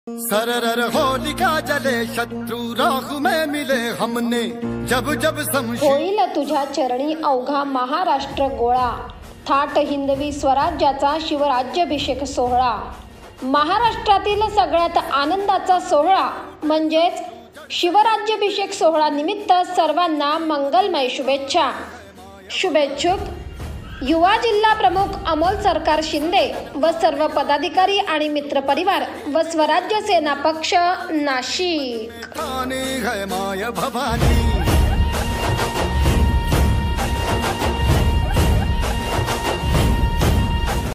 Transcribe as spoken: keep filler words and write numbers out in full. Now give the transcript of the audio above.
सरर होलिका जले शत्रु राख में मिले हमने जब जब होईल तुझ्या चरणी अवघा महाराष्ट्र गोळा, थाट हिंदवी स्वराज्याचा शिवराज्याभिषेक सोहळा। महाराष्ट्रातील सगळ्यात आनंदाचा सोहळा म्हणजेच शिवराज्याभिषेक सोहळा निमित्त सर्वांना मंगलमय शुभेच्छा। शुभेच्छुक युवा जिल्हा प्रमुख अमोल सरकार शिंदे व सर्व पदाधिकारी आणि मित्र परिवार व स्वराज्य सेना पक्ष नाशिक। भवानी है माय भवानी।